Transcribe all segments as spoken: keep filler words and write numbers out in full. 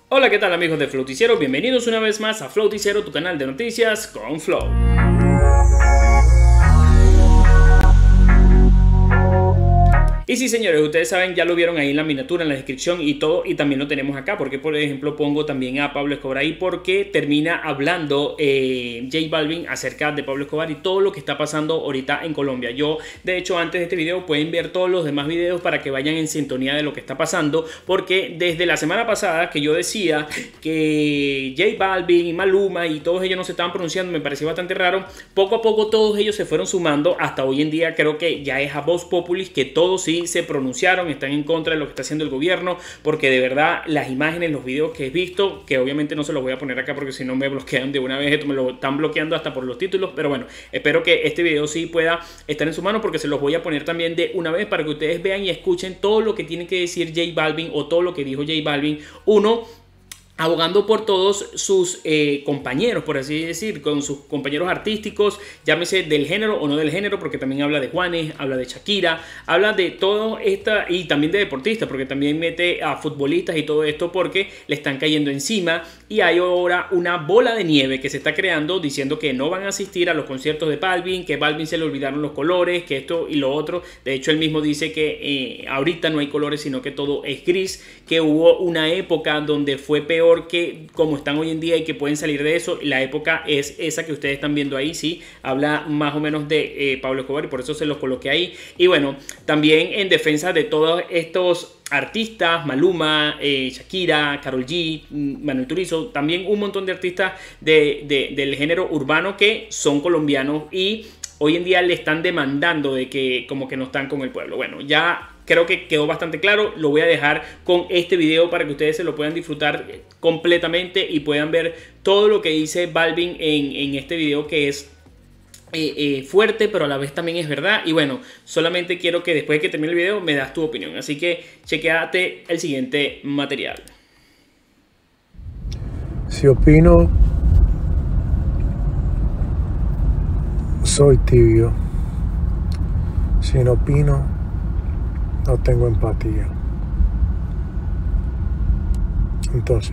Hola, ¿qué tal amigos de Flowticiero? Bienvenidos una vez más a Flowticiero, tu canal de noticias con Flow. Y sí, señores, ustedes saben, ya lo vieron ahí en la miniatura, en la descripción y todo, y también lo tenemos acá, porque por ejemplo pongo también a Pablo Escobar ahí, porque termina hablando eh, J Balvin acerca de Pablo Escobar y todo lo que está pasando ahorita en Colombia. Yo, de hecho, antes de este video pueden ver todos los demás videos para que vayan en sintonía de lo que está pasando, porque desde la semana pasada que yo decía que J Balvin y Maluma y todos ellos no se estaban pronunciando, me pareció bastante raro. Poco a poco todos ellos se fueron sumando, hasta hoy en día creo que ya es a Voz Populi que todos sí se pronunciaron, están en contra de lo que está haciendo el gobierno, porque de verdad las imágenes, los videos que he visto, que obviamente no se los voy a poner acá porque si no me bloquean de una vez, esto me lo están bloqueando hasta por los títulos, pero bueno, espero que este video sí pueda estar en su mano porque se los voy a poner también de una vez para que ustedes vean y escuchen todo lo que tiene que decir J Balvin o todo lo que dijo J Balvin. Uno, abogando por todos sus eh, compañeros, por así decir, con sus compañeros artísticos, llámese del género o no del género, porque también habla de Juanes, habla de Shakira, habla de todo esta y también de deportistas, porque también mete a futbolistas y todo esto porque le están cayendo encima y hay ahora una bola de nieve que se está creando diciendo que no van a asistir a los conciertos de Balvin, que Balvin se le olvidaron los colores, que esto y lo otro. De hecho, él mismo dice que eh, ahorita no hay colores, sino que todo es gris, que hubo una época donde fue peor que como están hoy en día y que pueden salir de eso. La época es esa que ustedes están viendo ahí, sí, habla más o menos de eh, Pablo Escobar y por eso se los coloqué ahí. Y bueno, también en defensa de todos estos artistas, Maluma, eh, Shakira, Karol G, Manuel Turizo, también un montón de artistas de, de, del género urbano que son colombianos y hoy en día le están demandando de que como que no están con el pueblo. Bueno, ya creo que quedó bastante claro, lo voy a dejar con este video para que ustedes se lo puedan disfrutar completamente y puedan ver todo lo que dice Balvin en, en este video, que es eh, eh, fuerte, pero a la vez también es verdad. Y bueno, solamente quiero que después de que termine el video me das tu opinión, así que chequeate el siguiente material. Si opino, soy tibio. Si no opino, no tengo empatía. Entonces,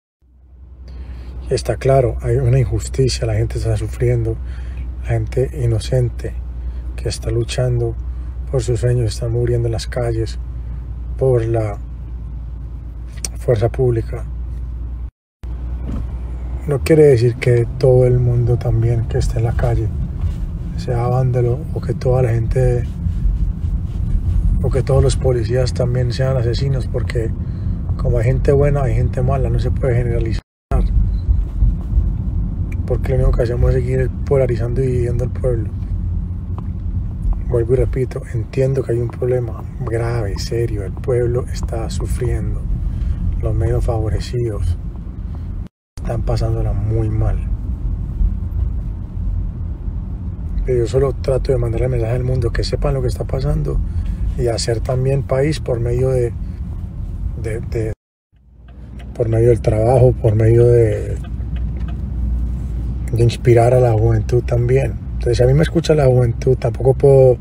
está claro, hay una injusticia, la gente está sufriendo, la gente inocente que está luchando por sus sueños está muriendo en las calles por la fuerza pública. No quiere decir que todo el mundo también que esté en la calle sea vándalo o que toda la gente o que todos los policías también sean asesinos, porque como hay gente buena, hay gente mala, no se puede generalizar, porque lo único que hacemos es seguir polarizando y dividiendo al pueblo. Vuelvo y repito, entiendo que hay un problema grave, serio, el pueblo está sufriendo, los menos favorecidos están pasándola muy mal. Pero yo solo trato de mandar el mensaje al mundo, que sepan lo que está pasando y hacer también país por medio de, de, de por medio del trabajo, por medio de, de inspirar a la juventud también. Entonces, si a mí me escucha la juventud, tampoco puedo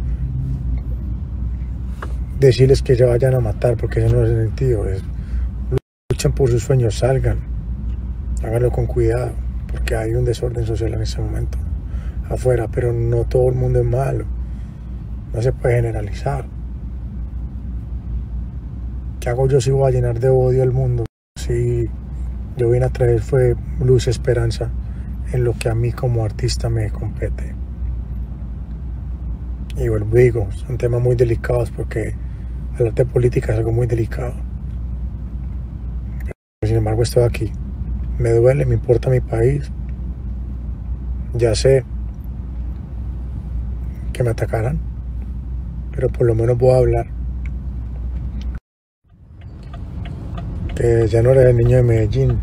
decirles que se vayan a matar, porque eso no es el sentido. Es, luchen por sus sueños, salgan, háganlo con cuidado, porque hay un desorden social en ese momento afuera, pero no todo el mundo es malo, no se puede generalizar. ¿Qué hago yo si voy a llenar de odio al mundo? Si yo vine a traer fue luz, esperanza en lo que a mí como artista me compete. Y vuelvo, digo, son temas muy delicados porque el arte política es algo muy delicado. Pero, sin embargo, estoy aquí. Me duele, me importa mi país. Ya sé que me atacarán, pero por lo menos puedo hablar. Que ya no eres el niño de Medellín,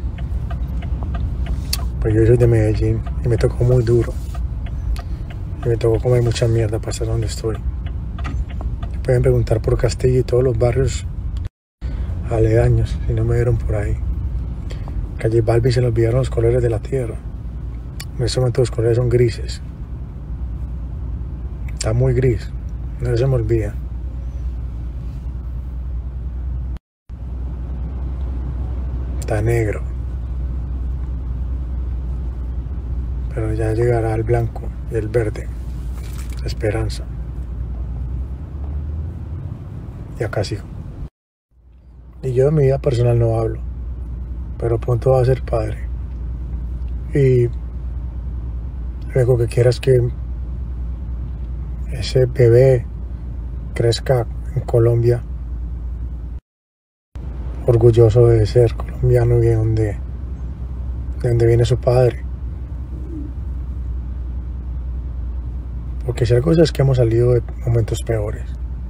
pues yo soy de Medellín y me tocó muy duro y me tocó comer mucha mierda para estar donde estoy. Pueden preguntar por Castilla y todos los barrios aledaños si no me vieron por ahí. Que a J Balvin se le olvidaron los colores de la tierra. En este momento los colores son grises, está muy gris, no se me olvida. está negro. Pero ya llegará el blanco y el verde, esperanza. Y acá sigo. Y yo de mi vida personal no hablo, pero pronto va a ser padre. Y luego que quieras que ese bebé crezca en Colombia, orgulloso de ser colombiano y de donde, de donde viene su padre. Porque si algo es que hemos salido de momentos peores.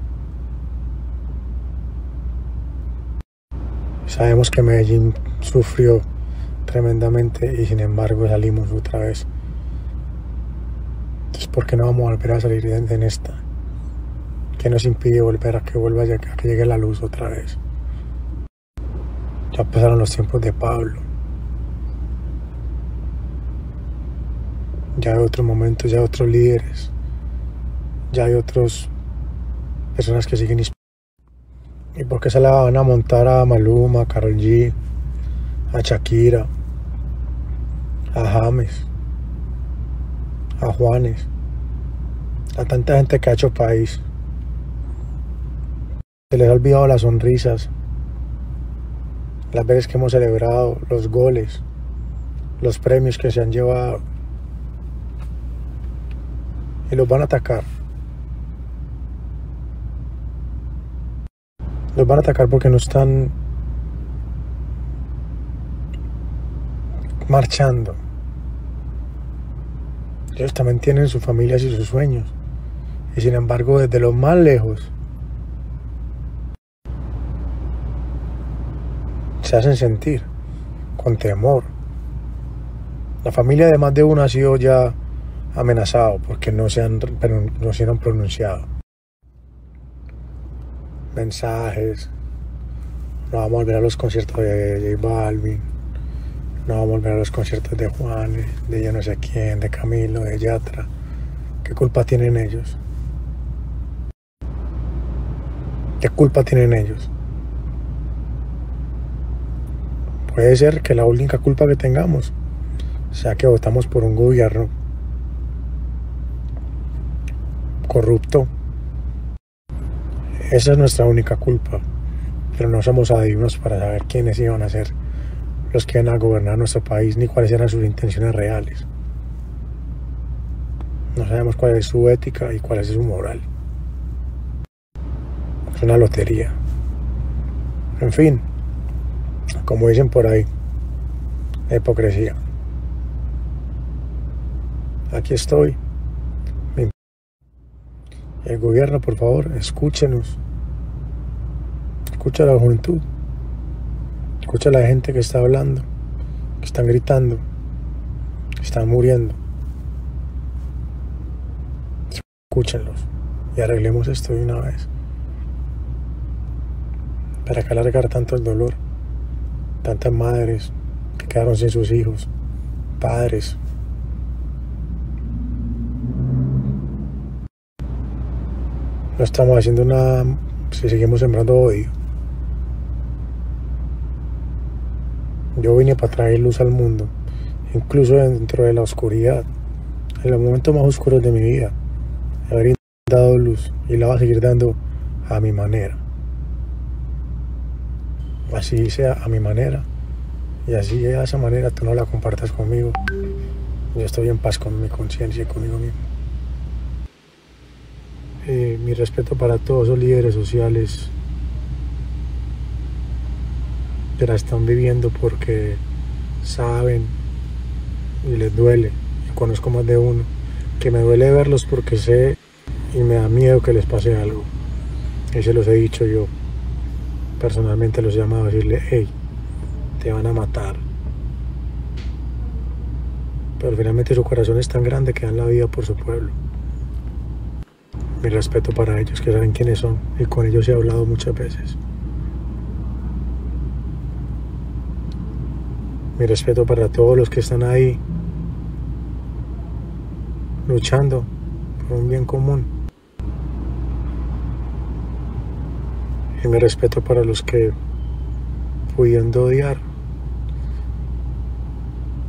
Sabemos que Medellín sufrió tremendamente y sin embargo salimos otra vez. Entonces, ¿por qué no vamos a volver a salir en esta? ¿Qué nos impide volver a que vuelva a llegar, a que llegue la luz otra vez? Ya pasaron los tiempos de Pablo. Ya hay otros momentos, ya hay otros líderes. Ya hay otras personas que siguen inspirando. ¿Y por qué se la van a montar a Maluma, a Karol G, a Shakira, a James, a Juanes, a tanta gente que ha hecho país? Se les ha olvidado las sonrisas, las veces que hemos celebrado, los goles, los premios que se han llevado. Y los van a atacar. Los van a atacar porque no están marchando. Ellos también tienen sus familias y sus sueños. Y sin embargo, desde lo más lejos, se hacen sentir con temor. La familia de más de uno ha sido ya amenazado porque no se han, no se han pronunciado. Mensajes, no vamos a volver a los conciertos de J Balvin, no vamos a volver a los conciertos de Juanes, de yo no sé quién, de Camilo, de Yatra. ¿Qué culpa tienen ellos? ¿Qué culpa tienen ellos? Puede ser que la única culpa que tengamos sea que votamos por un gobierno corrupto. Esa es nuestra única culpa, pero no somos adivinos para saber quiénes iban a ser los que iban a gobernar nuestro país, ni cuáles eran sus intenciones reales. No sabemos cuál es su ética y cuál es su moral. Es una lotería. En fin, como dicen por ahí, la hipocresía. Aquí estoy. El gobierno, por favor, escúchenos. Escucha a la juventud. Escucha a la gente que está hablando, que están gritando, que están muriendo. Escúchenlos y arreglemos esto de una vez. ¿Para qué alargar tanto el dolor? Tantas madres que quedaron sin sus hijos, padres. No estamos haciendo nada si seguimos sembrando odio. Yo vine para traer luz al mundo, incluso dentro de la oscuridad, en los momentos más oscuros de mi vida. Haber dado luz y la voy a seguir dando a mi manera. Así sea a mi manera, y así a esa manera tú no la compartas conmigo. Yo estoy en paz con mi conciencia y conmigo mismo. Eh, mi respeto para todos los líderes sociales que la están viviendo porque saben y les duele. Y conozco más de uno que me duele verlos porque sé y me da miedo que les pase algo. Y se los he dicho yo. Personalmente los he llamado a decirle: hey, te van a matar. Pero finalmente su corazón es tan grande que dan la vida por su pueblo. Mi respeto para ellos, que saben quiénes son, y con ellos he hablado muchas veces. Mi respeto para todos los que están ahí luchando por un bien común. Y mi respeto para los que, pudiendo odiar,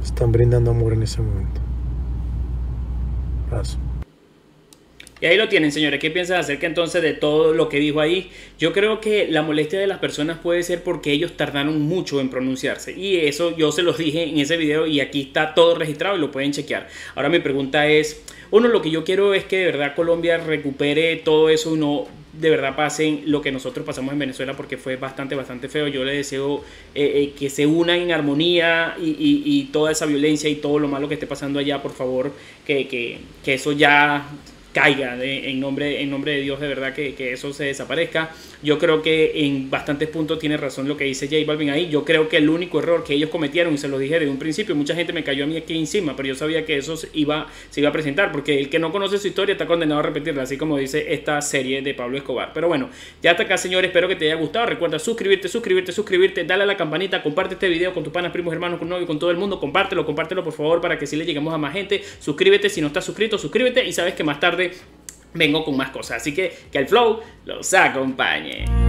están brindando amor en ese momento. Abrazo. Y ahí lo tienen, señores. ¿Qué piensan acerca entonces de todo lo que dijo ahí? Yo creo que la molestia de las personas puede ser porque ellos tardaron mucho en pronunciarse. Y eso yo se los dije en ese video y aquí está todo registrado y lo pueden chequear. Ahora mi pregunta es, uno, lo que yo quiero es que de verdad Colombia recupere todo eso y no de verdad pasen lo que nosotros pasamos en Venezuela, porque fue bastante, bastante feo. Yo les deseo eh, eh, que se unan en armonía y, y, y toda esa violencia y todo lo malo que esté pasando allá, por favor, que, que, que eso ya caiga de, en, nombre, en nombre de Dios, de verdad que, que eso se desaparezca. Yo creo que en bastantes puntos tiene razón lo que dice J Balvin ahí. Yo creo que el único error que ellos cometieron, y se lo dije desde un principio, mucha gente me cayó a mí aquí encima, pero yo sabía que eso se iba, se iba a presentar, porque el que no conoce su historia está condenado a repetirla, así como dice esta serie de Pablo Escobar. Pero bueno, ya hasta acá, señores, espero que te haya gustado. Recuerda suscribirte, suscribirte, suscribirte, dale a la campanita, comparte este video con tus panas, primos, hermanos, con novio, con todo el mundo. Compártelo, compártelo por favor, para que si le lleguemos a más gente. Suscríbete, si no estás suscrito, suscríbete, y sabes que más tarde vengo con más cosas, así que que el flow los acompañe.